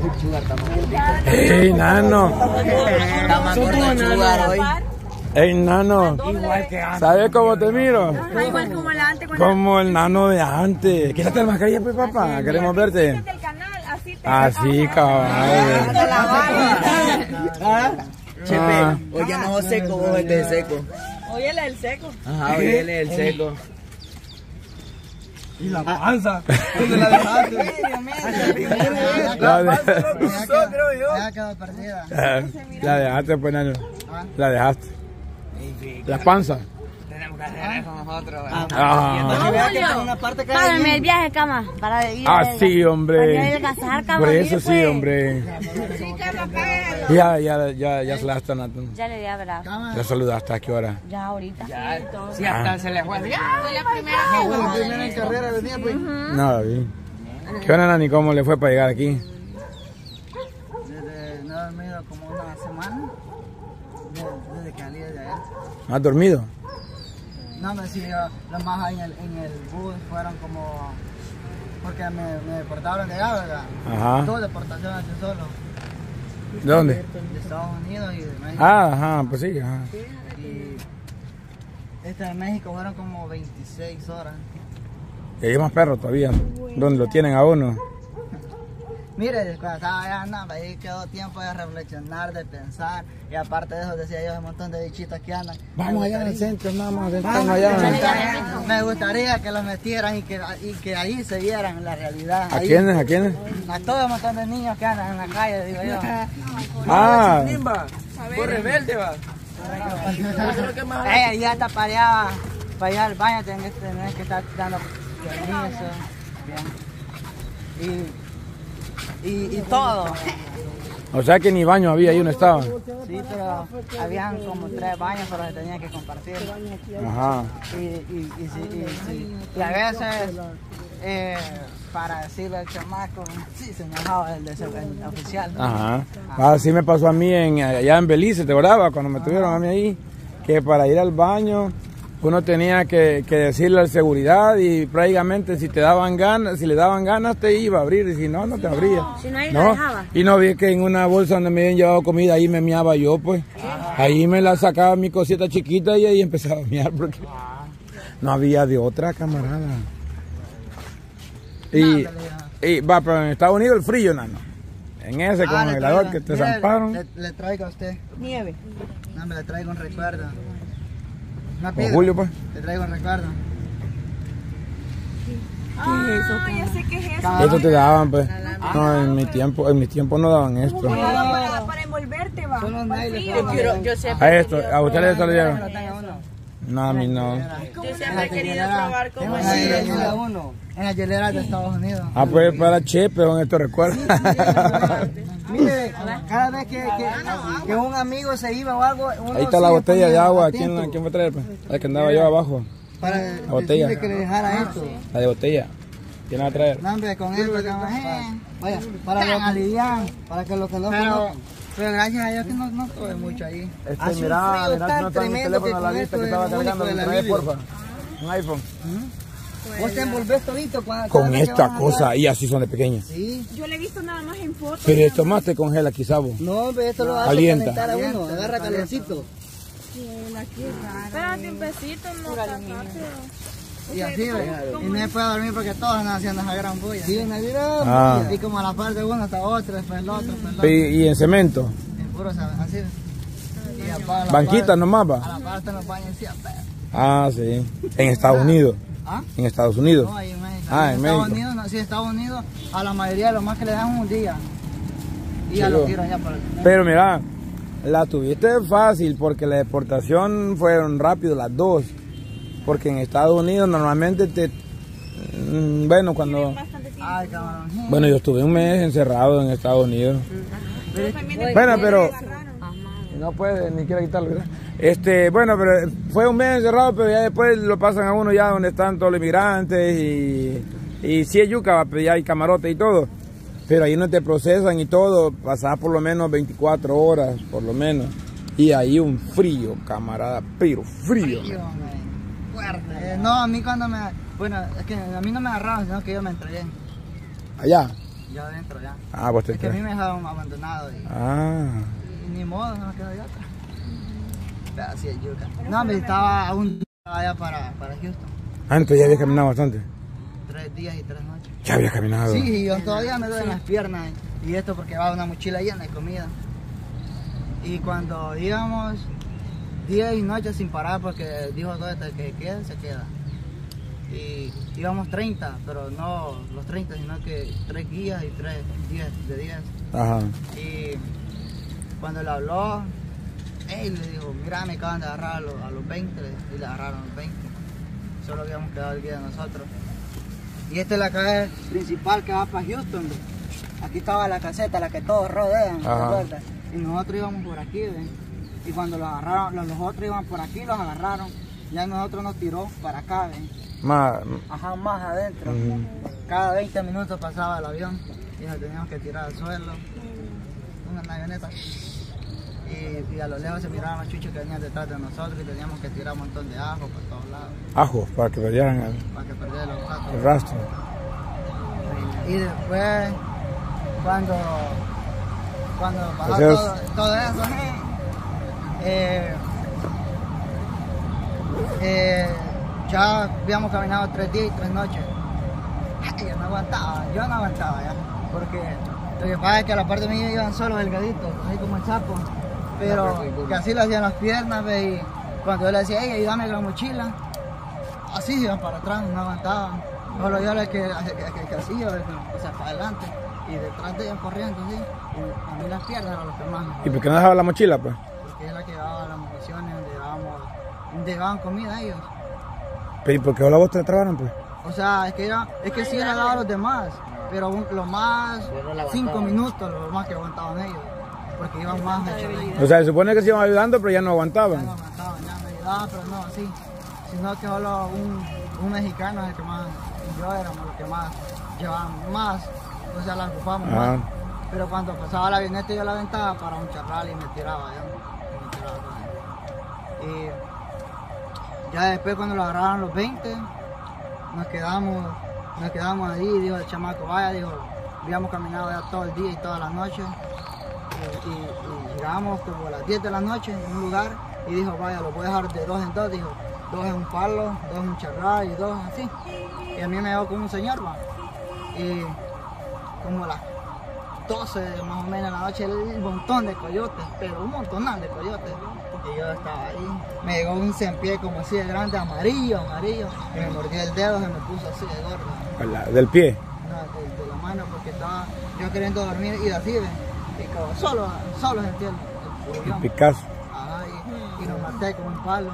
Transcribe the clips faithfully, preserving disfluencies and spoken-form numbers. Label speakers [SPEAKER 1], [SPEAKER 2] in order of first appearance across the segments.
[SPEAKER 1] ¡Ey, nano!
[SPEAKER 2] Está más gordo el sugar hoy.
[SPEAKER 1] ¡Ey, nano! ¿Sabes cómo te miro?
[SPEAKER 3] Igual como la antes.
[SPEAKER 1] Como el nano de antes. Quítate la mascarilla, pues, papá. Queremos verte. Así, caballo.
[SPEAKER 2] Chepe, hoy ya no seco, vos este seco.
[SPEAKER 3] Hoy él es el seco.
[SPEAKER 2] Ajá, hoy él es el seco.
[SPEAKER 4] Y la panza, ¿dónde la dejaste?
[SPEAKER 1] La, de...
[SPEAKER 4] creo yo.
[SPEAKER 5] Ya quedó perdida.
[SPEAKER 1] la dejaste, pues, nano. La dejaste. La panza.
[SPEAKER 2] Tenemos que hacer eso nosotros.
[SPEAKER 1] Ah.
[SPEAKER 3] Págame el viaje, cama. Para ir
[SPEAKER 1] Ah, sí, hombre.
[SPEAKER 3] Para adelgazar, cama.
[SPEAKER 1] Por eso
[SPEAKER 3] mire,
[SPEAKER 1] sí,
[SPEAKER 3] pues.
[SPEAKER 1] hombre. Ya, ya, ya, ya saludaste, Nato.
[SPEAKER 3] Ya le di abrazo.
[SPEAKER 1] Ya saludaste, ¿a qué hora?
[SPEAKER 3] Ya ahorita.
[SPEAKER 2] Ya, sí, hasta se le fue. Ya,
[SPEAKER 3] Fue la primera
[SPEAKER 5] No, fue la primera en carrera venía, pues.
[SPEAKER 1] Nada, bien. ¿Qué onda, Nani? ¿Cómo le fue para llegar aquí?
[SPEAKER 5] Desde no he dormido como una semana. Desde, desde que salí de allá.
[SPEAKER 1] ¿No has dormido?
[SPEAKER 5] No, me decía, los más ahí en el, en el bus fueron como. Porque me, me deportaron de allá, ¿verdad?
[SPEAKER 1] Ajá.
[SPEAKER 5] Dos deportaciones así solo.
[SPEAKER 1] ¿De dónde?
[SPEAKER 5] De Estados Unidos y de México.
[SPEAKER 1] Ah, ajá, pues sí, ajá.
[SPEAKER 5] Y este de México fueron como veintiséis horas.
[SPEAKER 1] Y hay más perros todavía, donde lo tienen a uno.
[SPEAKER 5] Mire, cuando estaba allá andando, ahí quedó tiempo de reflexionar, de pensar. Y aparte de eso, decía yo, un montón de bichitos que andan.
[SPEAKER 1] Vamos allá al centro, vamos,
[SPEAKER 5] Vamos
[SPEAKER 1] vamos allá.
[SPEAKER 5] Me gustaría que los metieran y que, y que ahí se vieran la realidad.
[SPEAKER 1] ¿A
[SPEAKER 5] Ahí,
[SPEAKER 1] quiénes? ¿A quiénes?
[SPEAKER 5] A todo un montón de niños que andan en la calle, digo yo.
[SPEAKER 1] Ah,
[SPEAKER 4] Por rebelde, va.
[SPEAKER 5] Ella ya está para allá, para allá al baño, tenés, tenés que estar dando permiso. Bien. Y, y, y todo.
[SPEAKER 1] o sea que ni baño había ahí donde estaban.
[SPEAKER 5] Sí, pero habían como tres baños, pero se tenían que compartir.
[SPEAKER 1] Ajá.
[SPEAKER 5] Y, y, y, sí, y, sí. Y a veces, eh, para decirle al chamaco, sí, se enojaba el, de ese- el oficial.
[SPEAKER 1] Ajá. Así me pasó a mí en, allá en Belice, ¿te acordabas? Cuando me tuvieron a mí ahí, que para ir al baño uno tenía que, que decirle al seguridad y prácticamente si te daban ganas, si le daban ganas te iba a abrir y si no, no te abría.
[SPEAKER 3] Si no, ahí
[SPEAKER 1] ¿No?
[SPEAKER 3] la dejaba.
[SPEAKER 1] Y no vi que en una bolsa donde me habían llevado comida, ahí me miaba yo, pues. Ahí me la sacaba mi cosita chiquita y ahí empezaba a miar porque no había de otra, camarada. Y, y va, pero en Estados Unidos el frío, nano. En ese
[SPEAKER 5] Ah, le
[SPEAKER 1] congelador
[SPEAKER 5] traigo-
[SPEAKER 1] que te
[SPEAKER 5] mire,
[SPEAKER 1] zamparon.
[SPEAKER 5] Le, le traigo a usted.
[SPEAKER 3] Nieve.
[SPEAKER 5] No, me le traigo un recuerdo. Una
[SPEAKER 1] O
[SPEAKER 5] piedra.
[SPEAKER 1] Julio, pues.
[SPEAKER 5] Le traigo un recuerdo.
[SPEAKER 3] Ah, ya sé qué es eso.
[SPEAKER 1] Esto te daban, pues. No, en mi tiempo, en mi tiempo no daban esto.
[SPEAKER 3] Para, para envolverte, va.
[SPEAKER 5] Son los
[SPEAKER 3] Para el
[SPEAKER 5] nailes,
[SPEAKER 3] frío.
[SPEAKER 5] pero-
[SPEAKER 3] Yo sé.
[SPEAKER 1] A esto, a ustedes se lo dieron.
[SPEAKER 5] Tenga uno.
[SPEAKER 1] No, a mí no.
[SPEAKER 3] Yo siempre he querido probar cómo
[SPEAKER 5] En
[SPEAKER 3] es.
[SPEAKER 5] la hielera uno. En la hielera de Estados Unidos.
[SPEAKER 1] Ah, pues para Chepe, con esto recuerdo.
[SPEAKER 5] Mire, cada vez que, que, que un amigo se iba o algo, uno
[SPEAKER 1] Ahí está la
[SPEAKER 5] sí
[SPEAKER 1] botella de
[SPEAKER 5] ponía
[SPEAKER 1] agua.
[SPEAKER 5] atento
[SPEAKER 1] ¿Quién, la- quién fue a traer? Pues? La que andaba yo abajo.
[SPEAKER 5] Para
[SPEAKER 1] botella.
[SPEAKER 5] decirle que le dejara esto.
[SPEAKER 1] La de botella. ¿Quién la va a traer?
[SPEAKER 5] No, hombre, con esto, vaya, para lo aliviar, para que lo que no conozcan. Pero gracias a Dios que no, no tuve mucho ahí.
[SPEAKER 1] Este,
[SPEAKER 5] Hace un
[SPEAKER 1] mira,
[SPEAKER 5] frío
[SPEAKER 1] mira,
[SPEAKER 5] tan
[SPEAKER 1] no está mi
[SPEAKER 5] tremendo
[SPEAKER 1] teléfono a la
[SPEAKER 5] con
[SPEAKER 1] vista
[SPEAKER 5] esto
[SPEAKER 1] que
[SPEAKER 5] es
[SPEAKER 1] estaba
[SPEAKER 5] lo
[SPEAKER 1] cargando.
[SPEAKER 5] único
[SPEAKER 1] ¿Me
[SPEAKER 5] del
[SPEAKER 1] traes,
[SPEAKER 5] alivio.
[SPEAKER 1] porfa? Un iPhone.
[SPEAKER 5] Vos te envolvés todito cuando... cada
[SPEAKER 1] Con
[SPEAKER 5] vez que
[SPEAKER 1] esta
[SPEAKER 5] vas a
[SPEAKER 1] cosa,
[SPEAKER 5] andar.
[SPEAKER 1] y así son de pequeñas.
[SPEAKER 5] Sí.
[SPEAKER 3] Yo le he visto nada más en fotos.
[SPEAKER 1] Pero esto más te congela quizá vos.
[SPEAKER 5] No, hombre, esto lo hace
[SPEAKER 1] Calienta.
[SPEAKER 5] calentar a uno, agarra calentito.
[SPEAKER 3] Espérate un besito, no tan rápido.
[SPEAKER 5] Y así, ve. Y no se puede dormir porque todos andan haciendo esa gran bulla. Sí, una gran
[SPEAKER 1] Ah.
[SPEAKER 5] bulla. Y como a la par de uno está otro, después el otro, después el otro.
[SPEAKER 1] Y, y en cemento.
[SPEAKER 5] En puro, así. Y a la
[SPEAKER 1] Banquitas
[SPEAKER 5] par-
[SPEAKER 1] nomás
[SPEAKER 5] A
[SPEAKER 1] va.
[SPEAKER 5] la par están los baños sí, a ver.
[SPEAKER 1] Ah, sí. En Estados Unidos.
[SPEAKER 5] ¿Ah?
[SPEAKER 1] En Estados Unidos.
[SPEAKER 5] No, ahí en México.
[SPEAKER 1] Ah, en
[SPEAKER 5] Estados
[SPEAKER 1] México.
[SPEAKER 5] Unidos, no, sí, en Estados Unidos, a la mayoría de los más que le dan un día. Y ya
[SPEAKER 1] Sí,
[SPEAKER 5] lo
[SPEAKER 1] yo.
[SPEAKER 5] tiran ya para el...
[SPEAKER 1] Pero mira, la tuviste fácil porque la deportación fueron rápido las dos. Porque en Estados Unidos normalmente te... mm, Bueno, cuando...
[SPEAKER 5] Ay, cabrón.
[SPEAKER 1] Bueno, yo estuve un mes encerrado en Estados Unidos.
[SPEAKER 3] Bueno,
[SPEAKER 1] Bueno, pero... No puede ni quiere quitarlo, ¿verdad? Este, bueno, pero fue un mes encerrado, pero ya después lo pasan a uno ya donde están todos los inmigrantes y... Y sí es yuca, pero ya hay camarote y todo. Pero ahí no te procesan y todo, pasás por lo menos veinticuatro horas, por lo menos. Y ahí un frío, camarada, pero frío.
[SPEAKER 5] Frío, hombre. Fuerte. Eh, no, a mí cuando me... Bueno, es que a mí no me agarraron, sino que yo me entregué.
[SPEAKER 1] Allá.
[SPEAKER 5] ya adentro ya.
[SPEAKER 1] Ah, vos te
[SPEAKER 5] Es que a mí me dejaron abandonado y,
[SPEAKER 1] Ah.
[SPEAKER 5] y ni modo, no me quedó de otra. Pero así es yuca. No, me estaba a un día allá para, para Houston.
[SPEAKER 1] Ah, entonces ya había caminado bastante.
[SPEAKER 5] Tres días y tres noches.
[SPEAKER 1] Ya había caminado.
[SPEAKER 5] Sí, y yo todavía me duelen las piernas. Y esto porque va una mochila llena de comida. Y cuando íbamos día y noche sin parar, porque dijo todo esto, que queda, se queda. Y íbamos treinta, pero no los treinta, sino que tres guías y tres diez de diez.
[SPEAKER 1] Ajá.
[SPEAKER 5] Y cuando le habló, él le dijo, mira, me acaban de agarrar a los, a los veinte, y le agarraron a los veinte. Solo habíamos quedado el guía de nosotros. Y esta es la calle principal que va para Houston. ¿Ve? Aquí estaba la caseta, la que todos rodean, ¿te acuerdas? Y nosotros íbamos por aquí, ¿ven? Y cuando los agarraron, los, los otros iban por aquí, los agarraron. Ya nosotros nos tiró para acá, ¿ven?
[SPEAKER 1] Más.
[SPEAKER 5] Ajá, más adentro.
[SPEAKER 1] Uh-huh.
[SPEAKER 5] Cada veinte minutos pasaba el avión y nos teníamos que tirar al suelo. Una avioneta. Y, y a lo lejos se miraban los chuchos que venían detrás de nosotros y teníamos que tirar un montón de ajo por todos lados.
[SPEAKER 1] Ajo, para que perdieran el,
[SPEAKER 5] para que perdieran los gatos.
[SPEAKER 1] el rastro.
[SPEAKER 5] Y después, cuando, cuando pasó
[SPEAKER 1] Entonces,
[SPEAKER 5] todo, todo eso, eh, eh, ya habíamos caminado tres días y tres noches. Ay, yo no aguantaba, yo no aguantaba ya, porque lo que pasa es que a la parte mía iban solos delgaditos, así como el sapo, pero que así lo hacían las piernas, ve, y cuando yo le decía, hey, ayúdame con la mochila, así se iban para atrás, no aguantaban. Solo yo le que, que, que, que hacía, o sea, para adelante, y detrás de ellos corriendo, así, y a mí las piernas eran los que más.
[SPEAKER 1] ¿Y por qué no dejaba la mochila, pues?
[SPEAKER 5] Porque es la que llevaba las municiones, donde llevábamos, donde llevaban comida ellos.
[SPEAKER 1] ¿Pero y por qué la vos te trabaron, pues?
[SPEAKER 5] O sea, es que, era, es que sí le daba a los demás, pero un, lo más, cinco minutos, lo más que aguantaban ellos, porque iban más de hecho.
[SPEAKER 1] O sea, se supone que se iban ayudando, pero ya no
[SPEAKER 5] Ya
[SPEAKER 1] aguantaban.
[SPEAKER 5] no aguantaban, ya me ayudaban, pero no así, sino que solo un, un mexicano es el que más, y yo éramos los que más llevaban más, o sea, la ocupábamos
[SPEAKER 1] Ah.
[SPEAKER 5] más. Pero cuando pasaba la avioneta yo la aventaba para un charral y me tiraba ya, y me tiraba con él. Y ya después cuando lo agarraron los veinte, nos quedamos, nos quedamos ahí, dijo el chamaco, vaya, dijo, habíamos caminado ya todo el día y toda la noche, y, y, y llegamos como a las diez de la noche en un lugar, y dijo, vaya, lo voy a dejar de dos en dos, dijo, dos en un palo, dos en un charral y dos así. Y a mí me llevó con un señor, va, y como a las doce más o menos en la noche, un montón de coyotes, pero un montón de coyotes. Y yo estaba ahí, me llegó un cien-pié como así de grande, amarillo, amarillo, y me mordió el dedo, se me puso así de gordo.
[SPEAKER 1] La- ¿Del pie?
[SPEAKER 5] No, de, de la mano, porque estaba yo queriendo dormir y así, ¿ves? Y como solo, solo sentí el, el
[SPEAKER 1] El
[SPEAKER 5] pulgón.
[SPEAKER 1] Picasso.
[SPEAKER 5] Ajá, y, y lo maté con un palo.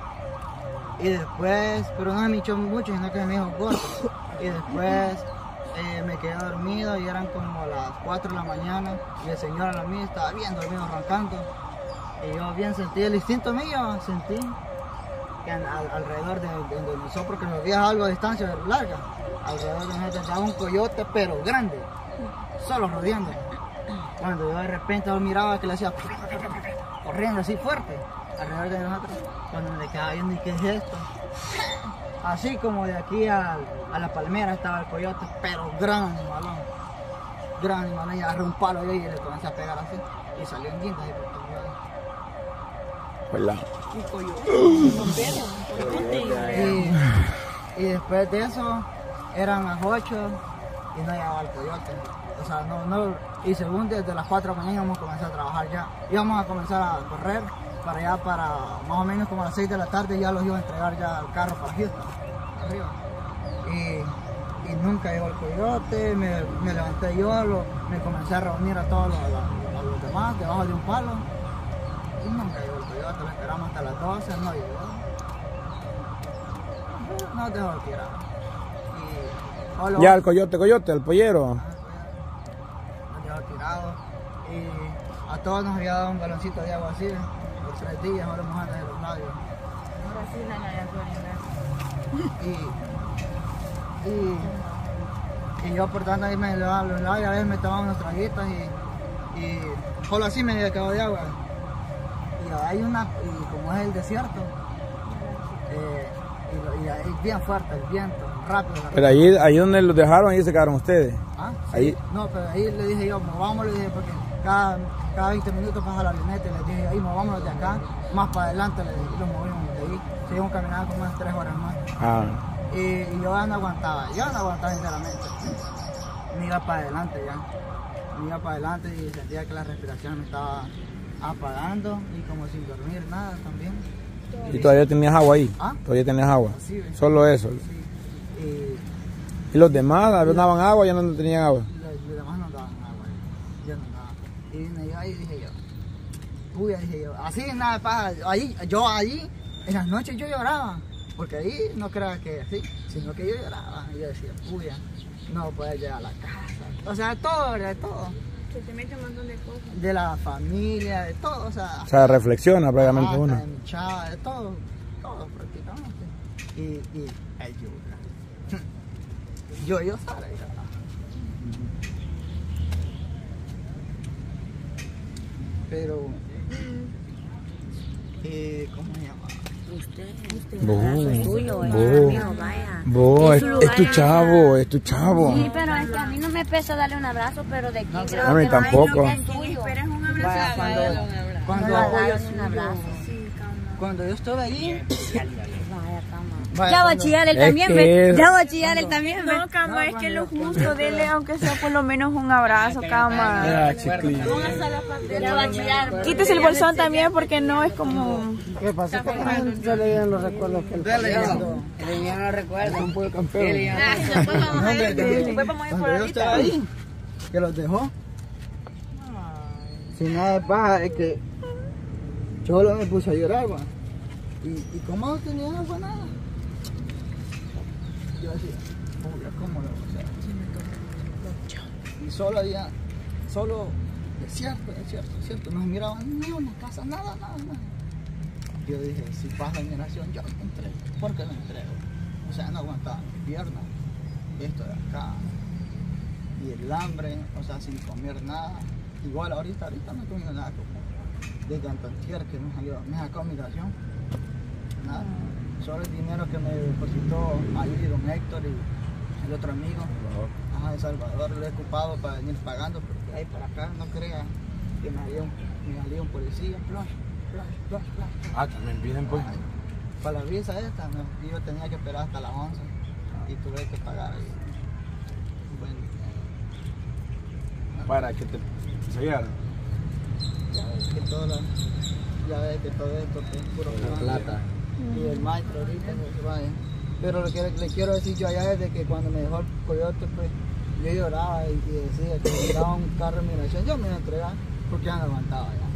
[SPEAKER 5] Y después, pero no me echó mucho, sino que me dijo gordo. Y después eh, me quedé dormido y eran como las cuatro de la mañana y el señor a la mía estaba bien dormido, arrancando. Y yo bien sentí el instinto mío, sentí que al, al- alrededor de, de donde nosotros, porque nos veía algo a distancia larga, alrededor de nosotros estaba un coyote pero grande, solo rodeando. Cuando yo de repente lo miraba que le hacía corriendo así fuerte alrededor de nosotros, cuando me quedaba viendo y qué es esto, así como de aquí al- a la palmera estaba el coyote, pero gran animalón, gran animalón, y agarré un palo ahí y le comencé a pegar así y salió en guinda ahí por todos lados.
[SPEAKER 1] ¿Verdad?
[SPEAKER 5] Y, y después de eso eran las ocho y no llegaba el coyote. O sea, no, no, y según desde las cuatro de la mañana íbamos a comenzar a trabajar ya. Íbamos a comenzar a correr para allá, para más o menos como a las seis de la tarde ya los iba a entregar ya al carro para Houston, arriba. Y, y nunca llegó el coyote, me, me levanté yo, lo, me comencé a reunir a todos los, a, a los demás debajo de un palo. Y nunca llegó el coyote, lo esperamos hasta las doce, no llegó. No dejó de tirar. Y solo
[SPEAKER 1] Ya, el coyote, coyote, el pollero.
[SPEAKER 5] nos dejó tirado. Y a todos nos había dado un galoncito de agua así, por tres días, ahora mojando de los labios.
[SPEAKER 3] Ahora sí la Naya
[SPEAKER 5] Y, y, y yo por tanto ahí me lavaba los labios, a veces me tomaba unas traguitas y, y solo así me acabó de agua. Y hay una, y como es el desierto, eh, y, lo- y es bien fuerte el viento, rápido.
[SPEAKER 1] Pero ahí, ahí donde los dejaron, ahí se quedaron ustedes.
[SPEAKER 5] ¿Ah? Sí.
[SPEAKER 1] Ahí.
[SPEAKER 5] No, pero ahí le dije yo, movámonos, le dije, porque cada, cada veinte minutos pasa la avioneta, les dije, ahí movámonos de acá, más para adelante, les dije, y los movimos de ahí. Seguimos caminando como unas tres horas más.
[SPEAKER 1] Ah.
[SPEAKER 5] Y, y yo ya no aguantaba, yo no aguantaba sinceramente. Me iba para adelante ya. Me iba para adelante y sentía que la respiración me estaba apagando y como sin dormir nada también.
[SPEAKER 1] ¿Y todavía tenías agua ahí?
[SPEAKER 5] ¿Ah?
[SPEAKER 1] ¿Todavía tenías agua?
[SPEAKER 5] Sí, ¿ves?
[SPEAKER 1] Solo eso.
[SPEAKER 5] Sí. Y
[SPEAKER 1] ¿Y los demás daban agua o ya no tenían agua?
[SPEAKER 5] los, los demás no daban agua, yo no daba. Y vine yo ahí y dije yo, uy, dije yo, así nada pasa, ahí, yo ahí, en las noches yo lloraba, porque ahí no creas que así, sino que yo lloraba, y yo decía, uy, no poder llegar a la casa, o sea, todo, de todo,
[SPEAKER 3] Se te mete un montón de cosas.
[SPEAKER 5] de la familia, de todo, o sea,
[SPEAKER 1] O sea, reflexiona prácticamente
[SPEAKER 5] hasta
[SPEAKER 1] uno.
[SPEAKER 5] de mi chava, de todo, todo prácticamente, y, y el yuca, yo, yo sabía, pero, eh, ¿cómo se llama?
[SPEAKER 6] Usted, usted,
[SPEAKER 1] Vos,
[SPEAKER 6] el abrazo es tuyo, es
[SPEAKER 1] vos,
[SPEAKER 6] mío, vaya.
[SPEAKER 1] Vos, es,
[SPEAKER 6] su
[SPEAKER 1] es
[SPEAKER 6] lugar
[SPEAKER 1] tu
[SPEAKER 6] es-
[SPEAKER 1] chavo, es tu chavo.
[SPEAKER 6] Sí, pero es que a mí no me pesa darle un abrazo, pero de aquí creo
[SPEAKER 1] a mí
[SPEAKER 6] que
[SPEAKER 1] tampoco.
[SPEAKER 6] no es tuyo.
[SPEAKER 3] Esperas un abrazo.
[SPEAKER 5] Vaya, cuando, cuando,
[SPEAKER 6] No le
[SPEAKER 5] apoyo
[SPEAKER 6] agarran un
[SPEAKER 5] suyo,
[SPEAKER 6] abrazo.
[SPEAKER 3] Sí, calma.
[SPEAKER 5] cuando yo estuve ahí,
[SPEAKER 6] Vaya, cama.
[SPEAKER 5] vaya,
[SPEAKER 6] Ya va a
[SPEAKER 5] cuando-
[SPEAKER 6] chillar él
[SPEAKER 1] Es
[SPEAKER 6] también,
[SPEAKER 1] que
[SPEAKER 6] ve.
[SPEAKER 1] es-
[SPEAKER 6] Ya va a chillar él también, ve.
[SPEAKER 3] No, cama,
[SPEAKER 5] No,
[SPEAKER 3] es que lo
[SPEAKER 5] cuando-
[SPEAKER 3] justo, dele aunque sea por lo menos un abrazo, cama.
[SPEAKER 1] Ah, chiquillo.
[SPEAKER 6] Ya va a chillar.
[SPEAKER 3] Quítese el bolsón también porque no es como...
[SPEAKER 5] ¿qué pasa? Yo le digo los recuerdos que él cuando,
[SPEAKER 2] Elian no recuerda.
[SPEAKER 1] Un poco de campeón.
[SPEAKER 3] Después vamos a ir, después vamos a ir por
[SPEAKER 5] cuando yo estaba
[SPEAKER 3] ahorita.
[SPEAKER 5] ahí, que los dejó. Sin nada de paja, es que yo solo me puse a llorar, va. Y, y como no tenía agua, nada. Yo decía, "Uy, ¿cómo lo voy a hacer?". Y solo había, solo desierto, desierto, desierto. No se miraban ni una casa, nada, nada, nada. Yo dije, si pasa mi nación, yo me entrego. ¿Por qué me entrego? O sea, no aguantaba mis piernas. Esto de acá. Y el hambre, o sea, sin comer nada. Igual ahorita, ahorita no he comido nada como de tanto antier que me salió, me sacó mi ración. Nada. Solo el dinero que me depositó ahí don Héctor y el otro amigo. Ajá, de Salvador, lo he ocupado para venir pagando, porque ahí para acá no crea que me salía un, me salía un policía. Flash, flash, flash, flash.
[SPEAKER 1] Ah, también piden pues.
[SPEAKER 5] Para la visa esta, no, yo tenía que esperar hasta las once y tuve que pagar ahí. Bueno,
[SPEAKER 1] Para que te siguieran.
[SPEAKER 5] ya ves que todo, la, ya ves que todo esto que es puro plata. Y el maestro ahorita no se vaya. Pero lo que le quiero decir yo allá es de que cuando me dejó el coyote, pues yo lloraba y, y decía que me daba un carro de migración, yo me iba a entregar porque ya no aguantaba ya.